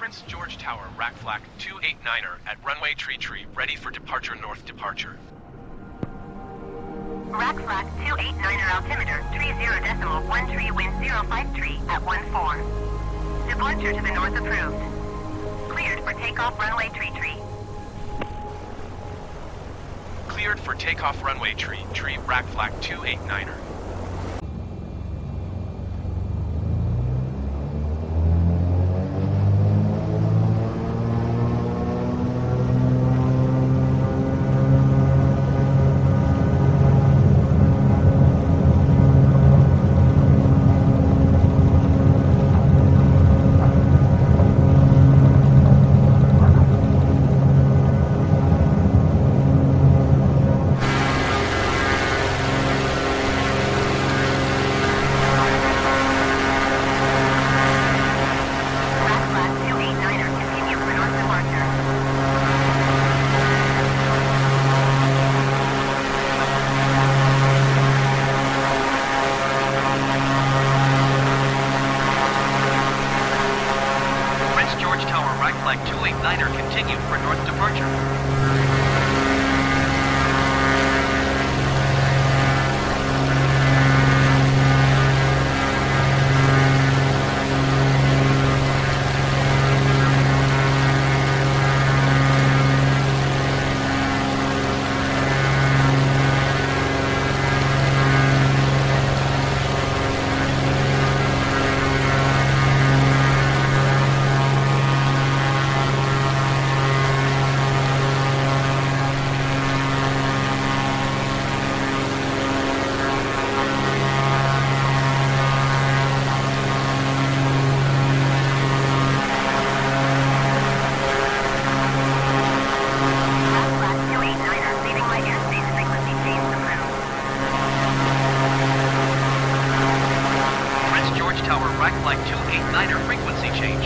Prince George Tower, rack flak 289er at runway tree, ready for departure north departure. Rack flak 289er altimeter 30.13 wind 053 at 14. Departure to the north approved. Cleared for takeoff runway tree. Cleared for takeoff runway tree, rack flak 289er. Flight 289er continued for north departure. Flight 289er frequency change.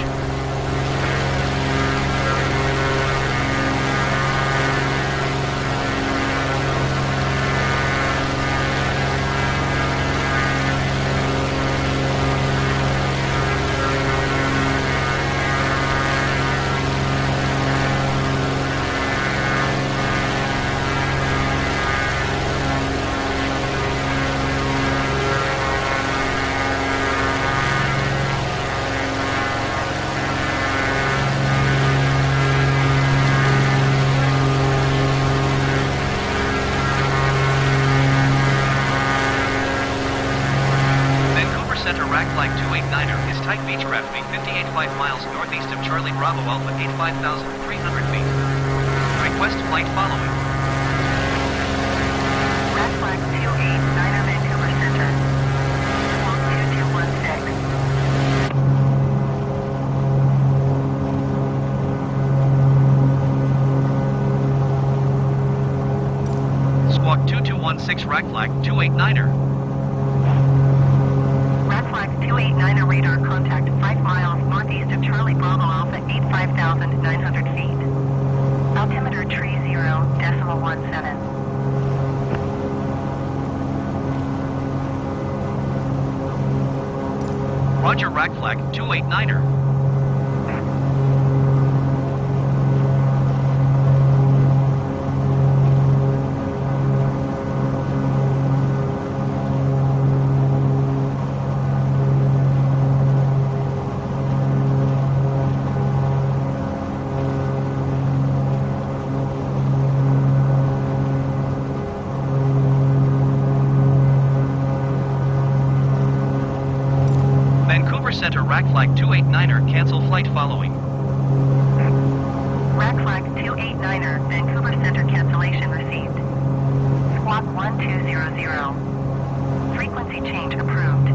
Rack Flight 289er is type Beechcraft feet 58.5 miles northeast of Charlie Bravo Alpha 85,300 feet. Request flight following. Rack Flight 289er Vancouver Center. Squawk 2216. Squawk 2216 Rack Flight 289er. 289er radar contact 5 miles northeast of Charlie Bravo Alpha 85,900 feet. Altimeter 30.17. Roger, Rack Flag 289er. Vancouver Center, Rack Flag 289er, cancel flight following. Rack Flag 289er, Vancouver Center cancellation received. Squawk 1200. Frequency change approved.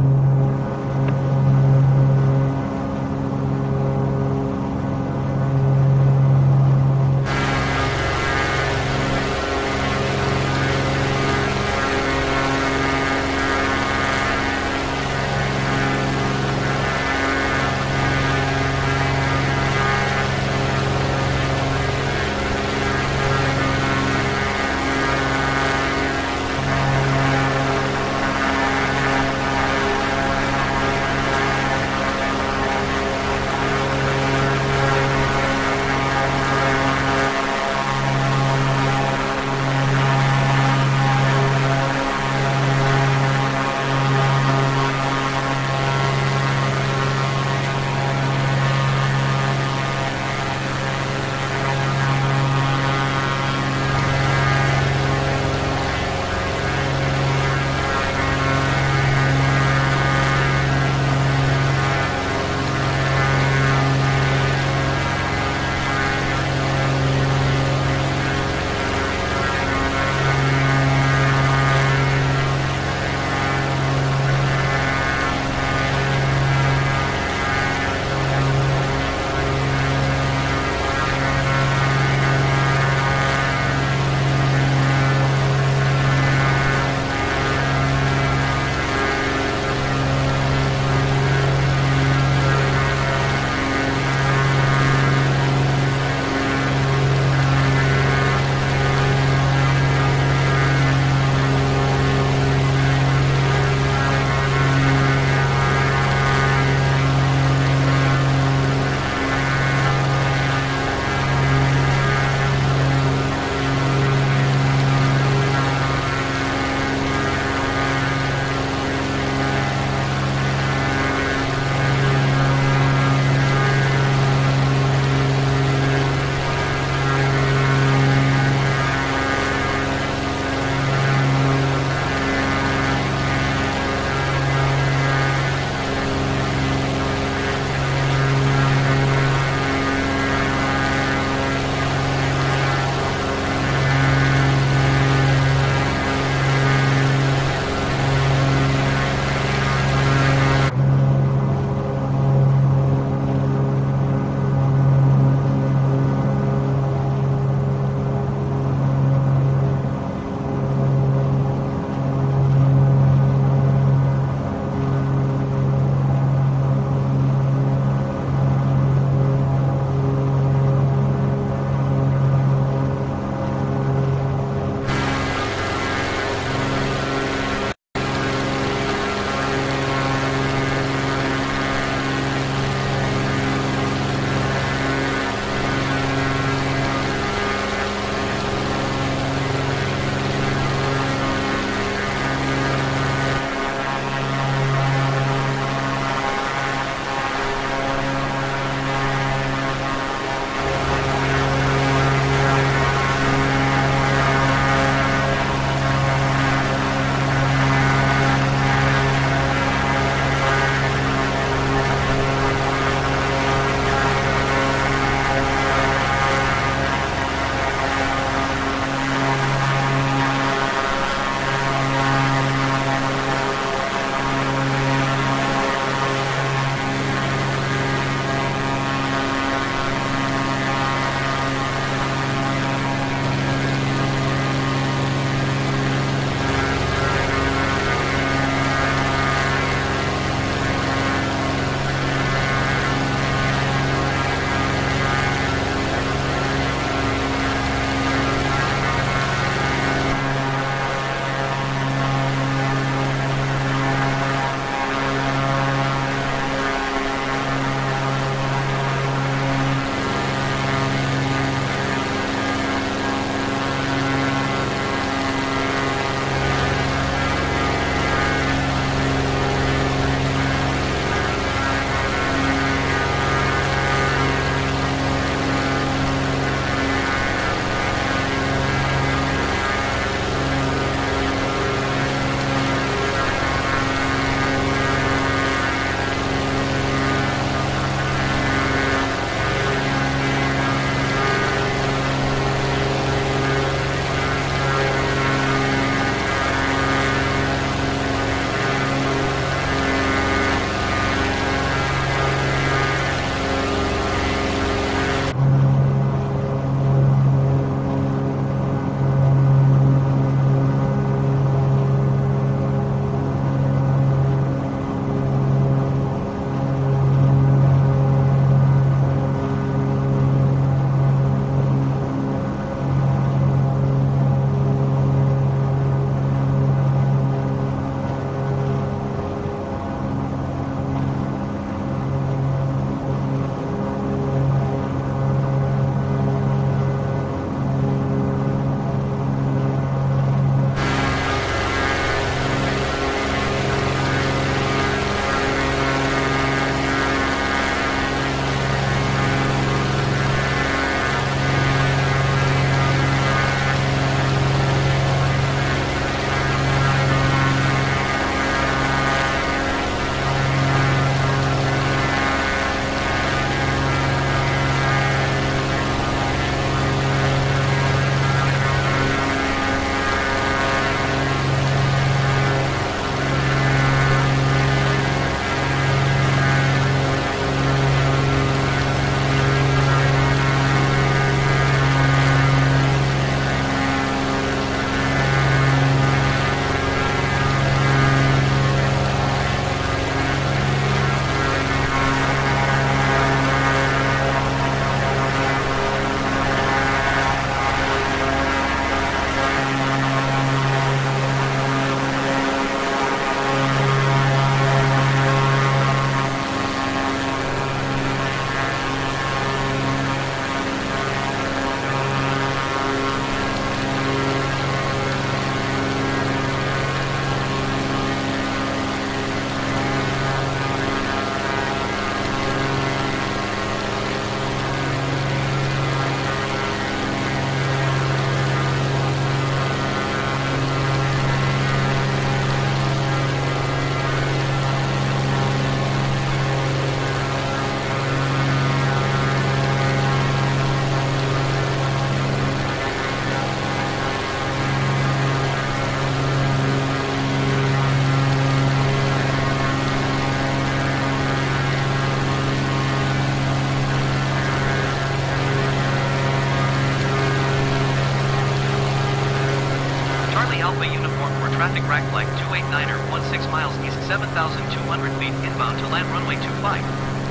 for traffic rack flag 289er 16 miles east 7,200 feet inbound to land runway 25.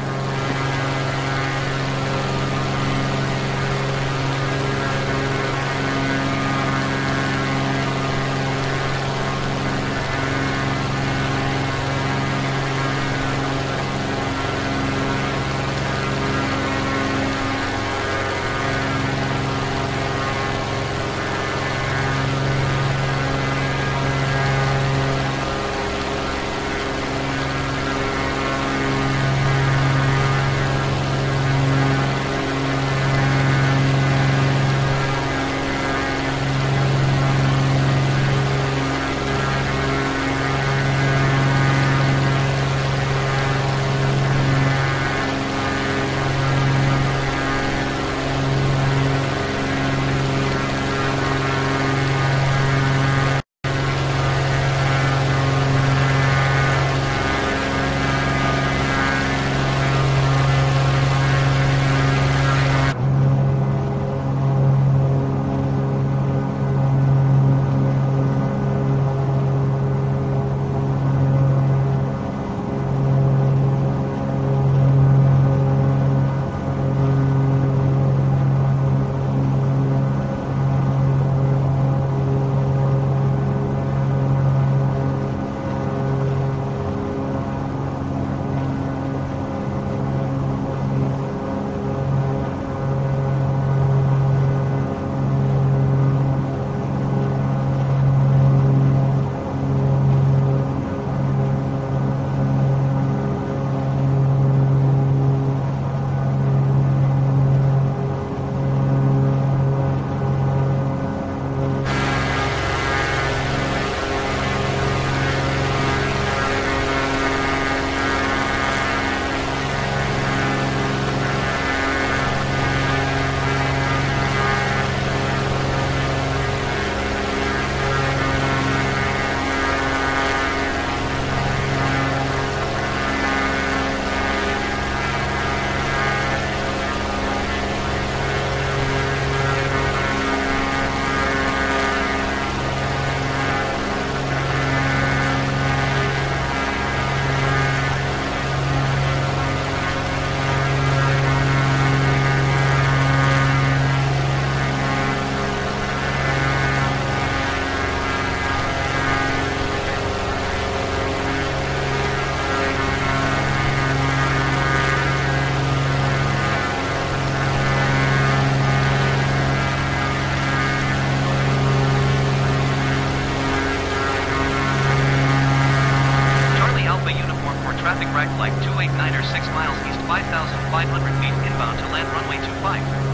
flight 289er 6 miles east 5,500 feet inbound to land runway 25.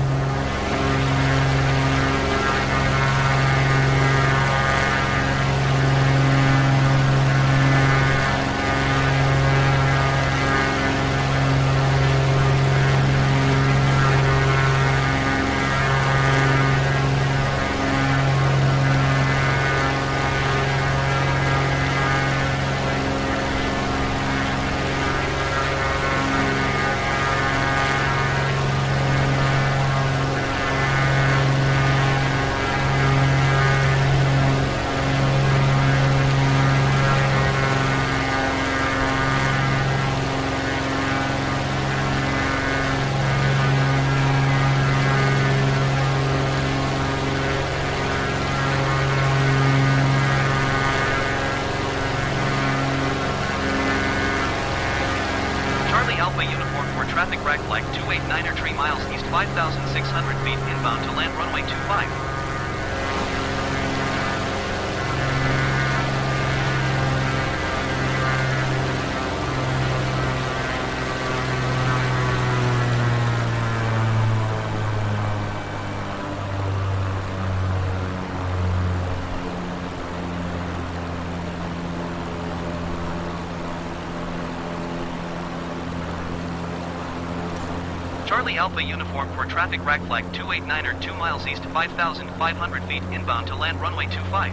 Traffic right flight 289er 3 miles east 5,600 feet inbound to land runway 25. Charlie Alpha uniform for traffic right flag 289er 2 miles east 5,500 feet inbound to land runway 25.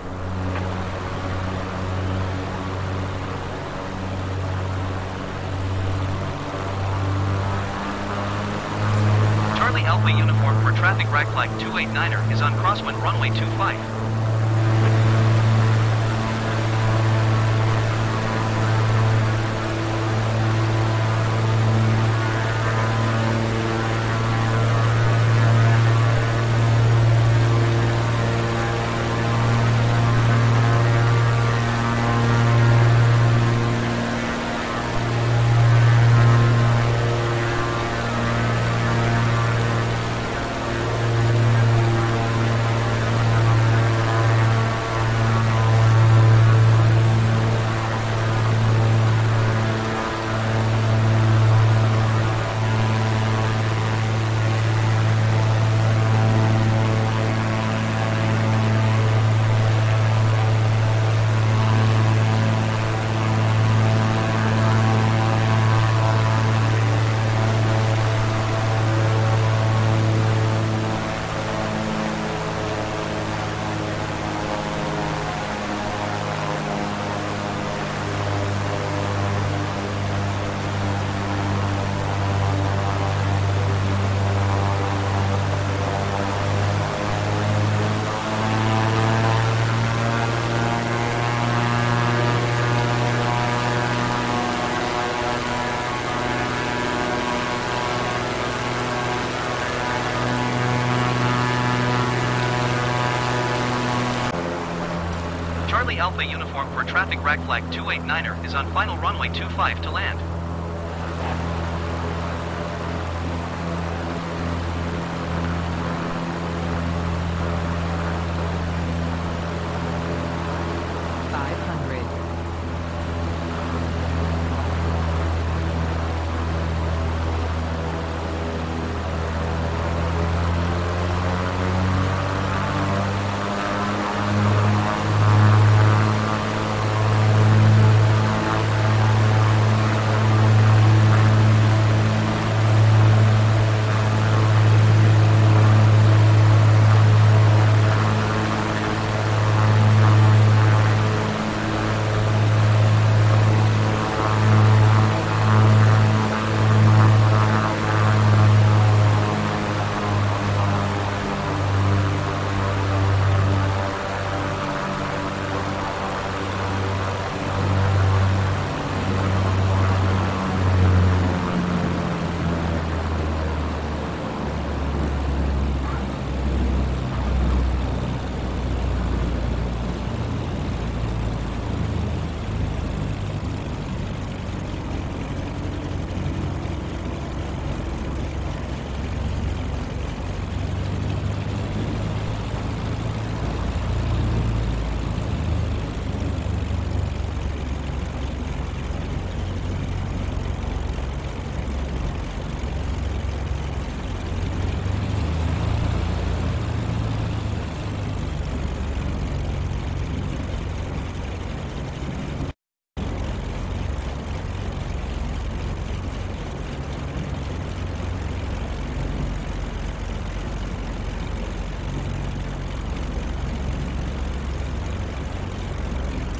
Charlie Alpha uniform for traffic right flag 289er is on crosswind runway 25. Charlie Alpha Uniform for traffic RAC flag 289er is on final runway 25 to land.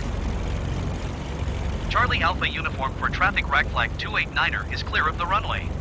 Charlie Alpha Uniform for traffic RAC flag 289er is clear of the runway.